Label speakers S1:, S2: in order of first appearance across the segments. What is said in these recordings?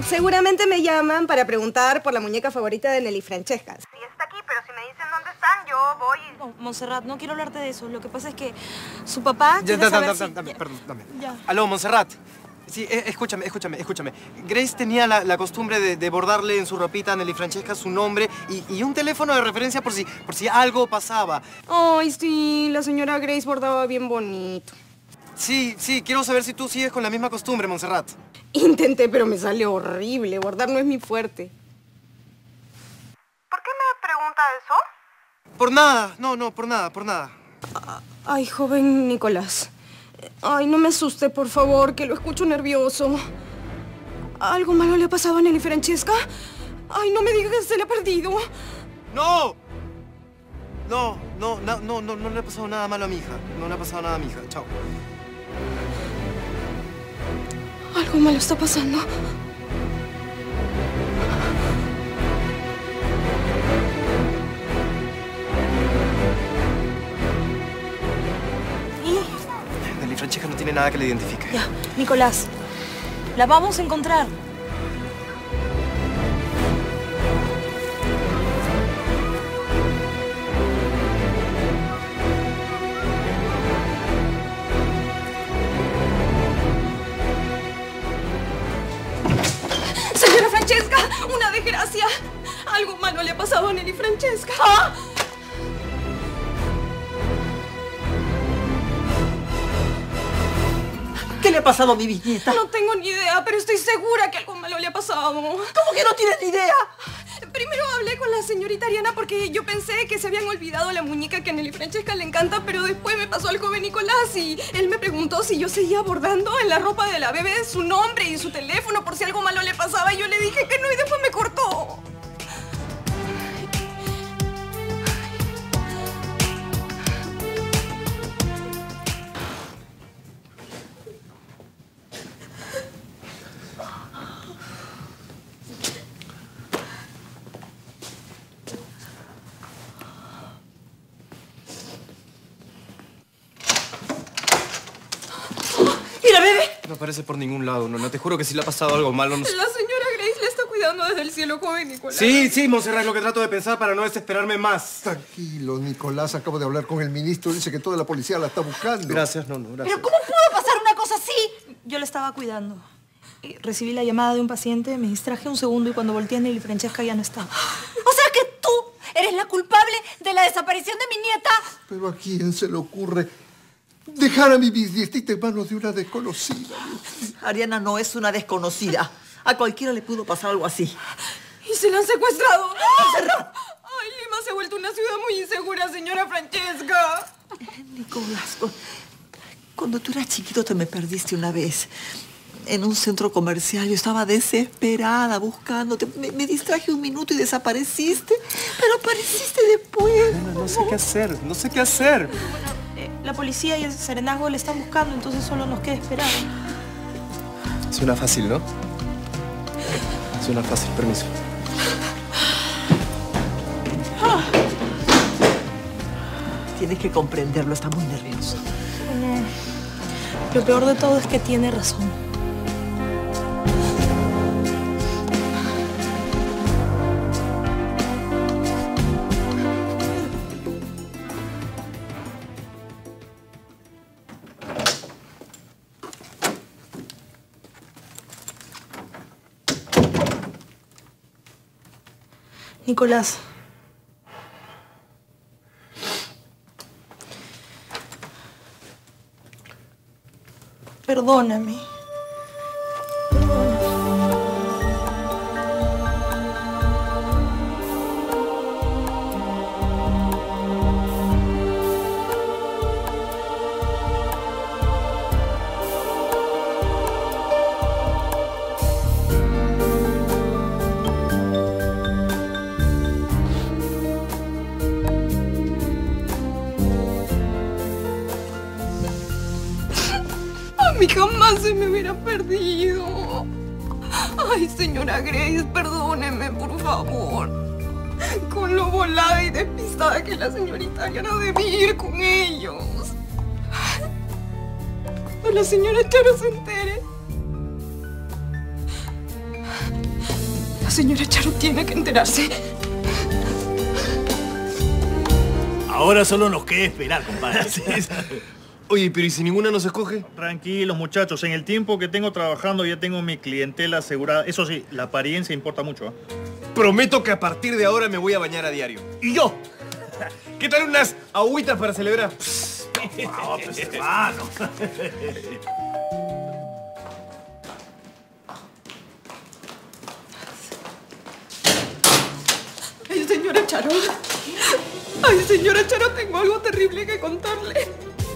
S1: Seguramente me llaman para preguntar por la muñeca favorita de Nelly Francesca.
S2: Sí, está aquí, pero si me dicen dónde están, yo voy.
S3: No, Montserrat, no quiero hablarte de eso. Lo que pasa es que su papá
S4: Perdón, dame.
S3: Ya.
S4: Aló, Montserrat. Sí, escúchame. Grace tenía la costumbre de bordarle en su ropita a Nelly Francesca su nombre y un teléfono de referencia por si algo pasaba.
S1: Ay, sí, la señora Grace bordaba bien bonito.
S4: Sí, quiero saber si tú sigues con la misma costumbre, Montserrat.
S1: Intenté, pero me sale horrible. Bordar no es mi fuerte.
S2: ¿Por qué me pregunta eso?
S4: Por nada, no, por nada.
S1: Ay, joven Nicolás. Ay, no me asuste, por favor, que lo escucho nervioso. ¿Algo malo le ha pasado a Nelly Francesca? Ay, no me diga que se le ha perdido.
S4: ¡No! No le ha pasado nada malo a mi hija. No le ha pasado nada a mi hija. Chao.
S1: Algo malo está pasando.
S4: Nelly Francesca no tiene nada que le identifique.
S3: Ya, Nicolás, la vamos a encontrar.
S1: Señora Francesca, una desgracia. Algo malo le ha pasado a Nelly Francesca.
S3: ¿Ah?
S5: ¿Qué le ha pasado a mi bisnieta?
S1: No tengo ni idea, pero estoy segura que algo malo le ha pasado.
S5: ¿Cómo que no tienes ni idea?
S1: Primero hablé con la señorita Ariana porque yo pensé que se habían olvidado la muñeca que a Nelly Francesca le encanta, pero después me pasó al joven Nicolás y él me preguntó si yo seguía bordando en la ropa de la bebé su nombre y su teléfono por si algo malo le pasaba y yo le dije que no y después me cortó.
S4: No aparece por ningún lado, no. Te juro que si le ha pasado algo malo, no sé.
S1: La señora Grace le está cuidando desde el cielo, joven Nicolás.
S4: Sí, Montserrat, es lo que trato de pensar para no desesperarme más.
S6: Tranquilo, Nicolás. Acabo de hablar con el ministro. Dice que toda la policía la está buscando.
S4: Gracias, gracias.
S3: ¿Pero cómo pudo pasar una cosa así? Yo la estaba cuidando. Recibí la llamada de un paciente, me distraje un segundo y cuando volteé Nelly Francesca ya no estaba.
S7: O sea que tú eres la culpable de la desaparición de mi nieta.
S6: Pero ¿a quién se le ocurre dejar a mi bisnietita en manos de una desconocida?
S5: Ariana no es una desconocida. A cualquiera le pudo pasar algo así.
S1: ¿Y se la han secuestrado?
S5: ¡Montserrat!
S1: Ay, Lima se ha vuelto una ciudad muy insegura, señora Francesca.
S5: Nicolás, cuando tú eras chiquito te me perdiste una vez. En un centro comercial. Yo estaba desesperada buscándote. Me distraje un minuto y desapareciste. Pero apareciste después.
S4: No sé qué hacer.
S3: La policía y el serenazgo le están buscando, entonces solo nos queda esperar.
S4: Suena fácil, ¿no? Suena fácil, permiso.
S5: Tienes que comprenderlo, está muy nervioso.
S3: Lo peor de todo es que tiene razón. Nicolás. Perdóname.
S1: A mí jamás se me hubiera perdido. Ay, señora Grace, perdóneme, por favor. Con lo volada y despistada que la señorita Ariana debía ir con ellos. Cuando la señora Charo se entere, La señora Charo tiene que enterarse.
S8: Ahora solo nos queda esperar, compadre.
S4: Oye, pero ¿y si ninguna nos escoge?
S8: Tranquilos, muchachos. En el tiempo que tengo trabajando ya tengo mi clientela asegurada. Eso sí, la apariencia importa mucho, ¿eh?
S4: Prometo que a partir de ahora me voy a bañar a diario.
S8: ¿Y yo?
S4: ¿Qué tal unas agüitas para celebrar?
S8: No, pues, hermano.
S1: Ay, señora Charo. Ay, señora Charo, tengo algo terrible que contarle.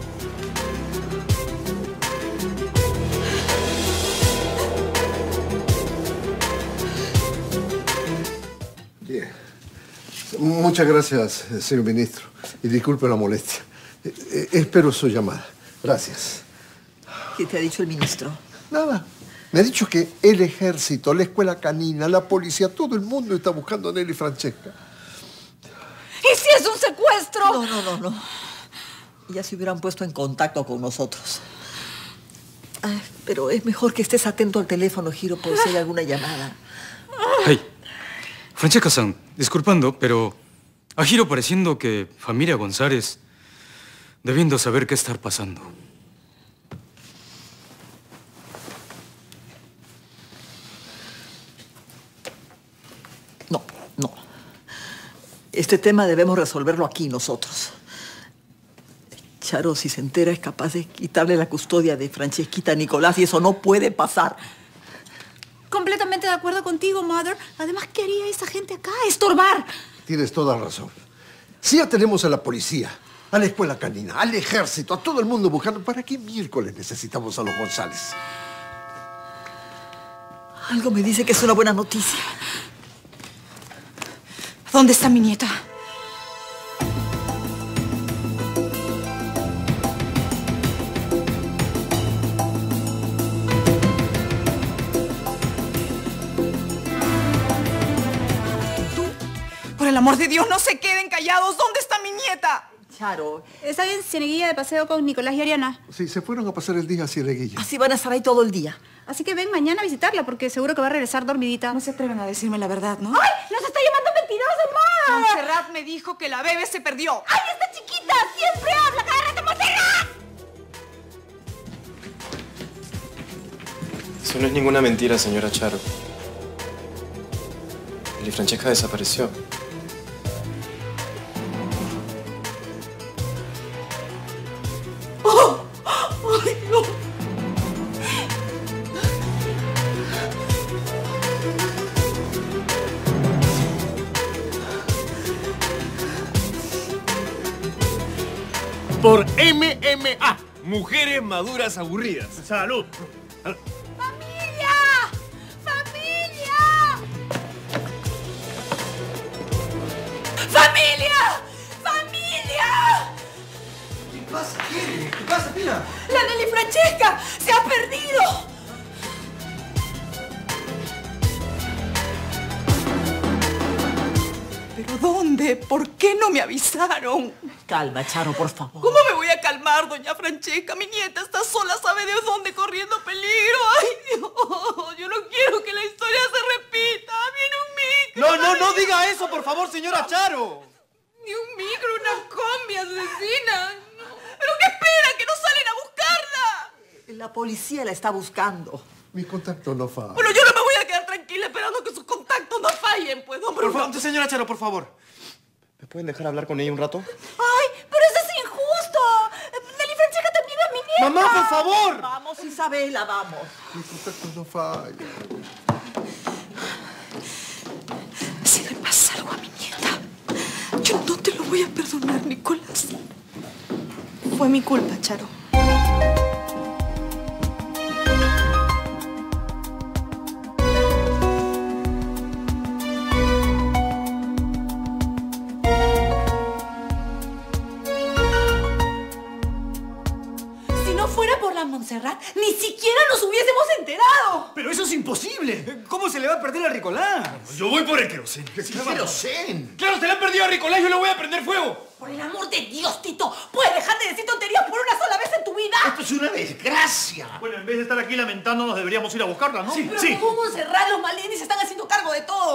S6: Bien. Muchas gracias, señor ministro. Y disculpe la molestia. Espero su llamada. Gracias.
S5: ¿Qué te ha dicho el ministro?
S6: Nada. Me ha dicho que el ejército, la escuela canina, la policía, todo el mundo está buscando a Nelly Francesca.
S7: ¿Y si es un secuestro?
S5: No. Ya se hubieran puesto en contacto con nosotros. Ay, pero es mejor que estés atento al teléfono, Hiro, por si hay alguna llamada.
S9: Hey, Francesca-san, disculpando, pero a Hiro pareciendo que familia González debiendo saber qué estar pasando.
S5: No. Este tema debemos resolverlo aquí nosotros. Charo, si se entera, es capaz de quitarle la custodia de Francesquita a Nicolás y eso no puede pasar.
S7: Completamente de acuerdo contigo, Mother. Además, ¿qué haría esa gente acá? ¡Estorbar!
S6: Tienes toda razón. Si ya tenemos a la policía, a la escuela canina, al ejército, a todo el mundo buscando, ¿para qué miércoles necesitamos a los González?
S5: Algo me dice que es una buena noticia.
S3: ¿Dónde está mi nieta? Por el amor de Dios, no se queden callados. ¿Dónde está mi nieta?
S5: Charo,
S7: Está en Cieneguilla de paseo con Nicolás y Ariana.
S6: Sí, se fueron a pasar el día a Cieneguilla.
S5: así van a estar ahí todo el día.
S7: Así que ven mañana a visitarla porque seguro que va a regresar dormidita.
S3: No se atreven a decirme la verdad, ¿no?
S7: ¡Ay! ¡Nos está llamando mentirosa, mamá!
S3: Montserrat me dijo que la bebé se perdió.
S7: ¡Ay, esta chiquita! ¡Siempre habla! ¡Cada rato, Montserrat!
S4: Eso no es ninguna mentira, señora Charo. Nelly Francesca desapareció.
S3: ¡Ay, no!
S4: Por MMA, Mujeres Maduras Aburridas.
S8: ¡Salud!
S7: ¡Familia! ¡Familia! ¡Familia! ¡Familia!
S4: ¿Qué pasa? ¿Qué pasa, Pila?
S3: ¡La Nelly Francesca se ha perdido! ¿Pero dónde? ¿Por qué no me avisaron?
S5: Calma, Charo, por favor.
S3: ¿Cómo me voy a calmar, doña Francesca? Mi nieta está sola, sabe de dónde corriendo peligro. ¡Ay, Dios! Yo no quiero que la historia se repita. Viene un micro.
S4: No diga eso, por favor, señora Charo.
S1: Ni un micro, una combi asesina.
S3: ¿Pero qué espera? ¿Que no salen a buscarla?
S5: La policía la está buscando.
S6: Mi contacto no falla.
S3: Bueno, yo no me voy a quedar tranquila esperando que sus contactos no fallen, pues, hombre.
S4: Por favor, señora Charo, por favor. ¿Me pueden dejar hablar con ella un rato?
S7: ¡Ay, pero eso es injusto! Nelly Francesca también es mi nieta.
S4: ¡Mamá, por favor!
S5: Vamos, Isabela, vamos.
S6: Mi contacto no falla.
S3: Si le pasa algo a mi nieta, yo no te lo voy a perdonar, Nicolás. Fue mi culpa, Charo.
S7: Si no fuera por la Montserrat, ni siquiera nos hubiésemos enterado.
S8: ¡Pero eso es imposible!
S4: ¿Cómo se le va a perder a Ricolás?
S8: Yo voy por el queroseno.
S6: ¡Querosén!
S4: ¡Claro, se le ha perdido a Ricolás! ¡Yo le voy a prender fuego!
S7: Por el amor de Dios, Tito, ¿puedes dejar de decir tonterías por una sola vez en tu vida?
S6: ¡Esto es una desgracia!
S8: Bueno, en vez de estar aquí lamentándonos, deberíamos ir a buscarla, ¿no?
S7: Pero como Montserrat, los Malini se están haciendo cargo de todo.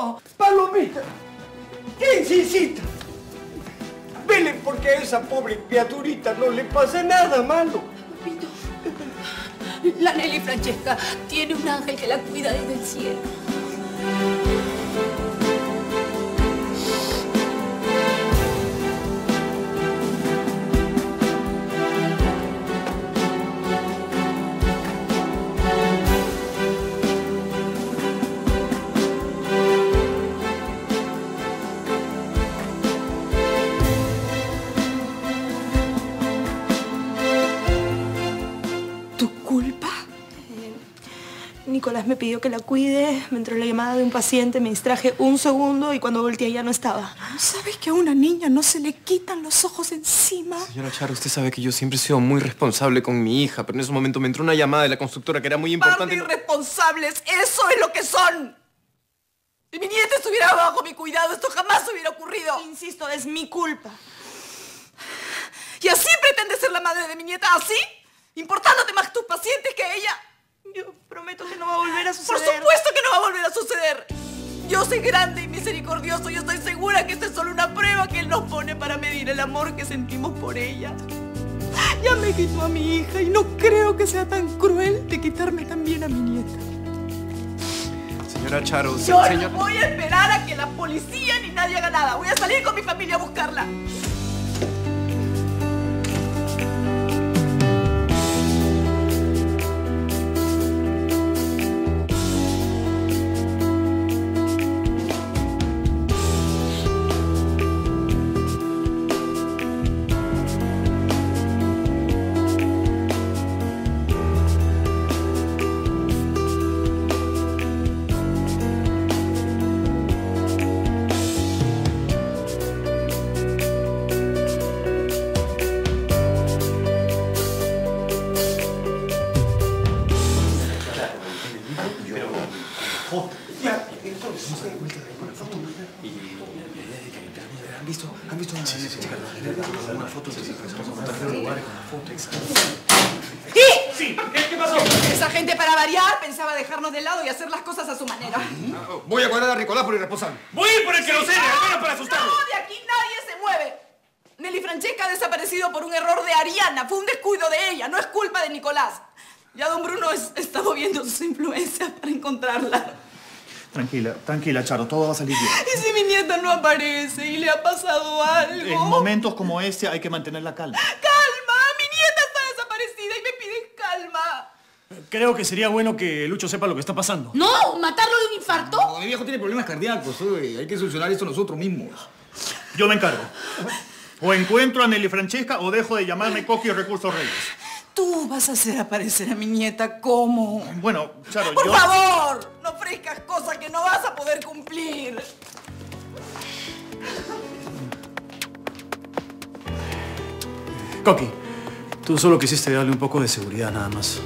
S10: Virgencita, vele porque a esa pobre criaturita no le pasa nada malo.
S7: Papito, la Nelly Francesca tiene un ángel que la cuida desde el cielo.
S1: Nicolás me pidió que la cuide, me entró la llamada de un paciente, me distraje un segundo y cuando volteé ya no estaba.
S3: ¿Sabes que a una niña no se le quitan los ojos encima?
S4: Señora Charo, usted sabe que yo siempre he sido muy responsable con mi hija, pero en ese momento me entró una llamada de la constructora que era muy importante.
S3: ¡Par de irresponsables! ¡Eso es lo que son! Si mi nieta estuviera bajo mi cuidado, esto jamás hubiera ocurrido.
S1: Insisto, es mi culpa.
S3: ¿Y así pretendes ser la madre de mi nieta? ¿Así? ¿Importándote más tus pacientes que ella?
S1: Yo prometo que no va a volver a suceder.
S3: ¡Por supuesto que no va a volver a suceder! Yo soy grande y misericordioso y estoy segura que esta es solo una prueba que Él nos pone para medir el amor que sentimos por ella. Ya me quitó a mi hija y no creo que sea tan cruel de quitarme también a mi nieta.
S4: Señora Charo,
S3: Yo no voy a esperar a que la policía ni nadie haga nada. Voy a salir con mi familia a buscarla.
S4: ¿Han visto una chica? Una foto de
S3: Sí, ¿qué pasó? Esa gente, para variar, pensaba dejarnos de lado y hacer las cosas a su manera.
S6: Voy a guardar a Nicolás por irresponsable.
S8: Voy a ir por el queroseno, al menos para asustarlo.
S3: No, de aquí nadie se mueve. Nelly Francesca ha desaparecido por un error de Ariana. Fue un descuido de ella, no es culpa de Nicolás. Ya don Bruno está moviendo sus influencias para encontrarla.
S8: Tranquila, Charo, todo va a salir bien.
S3: ¿Y si mi nieta no aparece y le ha pasado algo?
S8: En momentos como este hay que mantener la calma.
S3: ¡Calma! Mi nieta está desaparecida y me piden calma.
S8: Creo que sería bueno que Lucho sepa lo que está pasando.
S7: No, matarlo de un infarto.
S11: No, mi viejo tiene problemas cardíacos, hay que solucionar esto nosotros mismos.
S8: Yo me encargo. O encuentro a Nelly Francesca o dejo de llamarme Coqui Recursos Reyes.
S3: Tú vas a hacer aparecer a mi nieta, ¿cómo?
S8: Bueno, Charo,
S3: ¡Por favor! No ofrezcas cosas que no vas a poder cumplir.
S8: Coqui, tú solo quisiste darle un poco de seguridad nada más.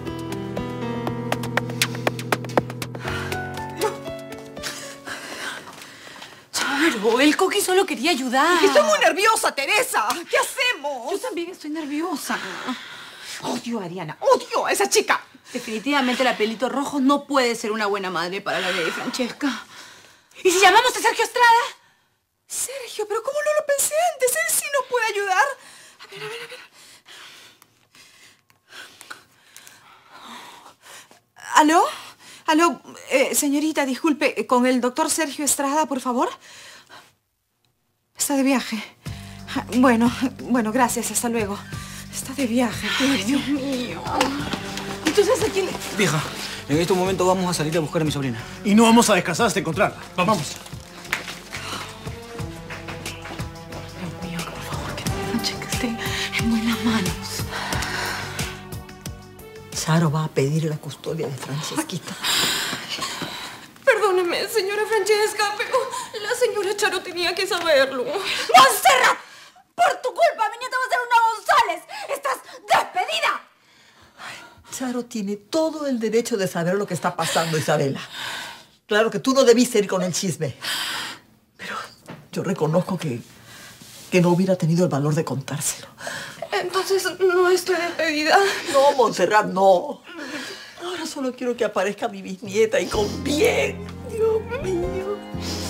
S7: Charo, el Coqui solo quería ayudar.
S3: Estoy muy nerviosa, Teresa. ¿Qué hacemos?
S7: Yo también estoy nerviosa.
S3: Odio a Ariana, odio a esa chica.
S7: Definitivamente la Pelito Rojo no puede ser una buena madre para la de Francesca. ¿Y si llamamos a Sergio Estrada?
S3: Sergio, pero ¿cómo no lo pensé antes? Él sí nos puede ayudar. A ver. ¿Aló? ¿Aló? Señorita, disculpe, ¿con el doctor Sergio Estrada, por favor? Está de viaje. Bueno, gracias, hasta luego. Está de viaje,
S7: Ay, Dios mío. Entonces, ¿a quién le...?
S11: Vieja, en este momento vamos a salir a buscar a mi sobrina.
S8: Y no vamos a descansar hasta encontrarla. Vamos.
S7: Dios mío, por favor, que Francesca esté en buenas manos.
S5: Charo va a pedir la custodia de Francesquita.
S1: Perdóneme, señora Francesca, pero la señora Charo tenía que saberlo.
S7: ¡Montserrat! ¡Por tu culpa, mi nieta va a ser una González! ¡Estás despedida!
S5: Charo tiene todo el derecho de saber lo que está pasando, Isabela. Claro que tú no debiste ir con el chisme. Pero yo reconozco que no hubiera tenido el valor de contárselo.
S1: Entonces, ¿no estoy despedida?
S5: No, Montserrat, no. Ahora solo quiero que aparezca mi bisnieta y con bien. Dios mío.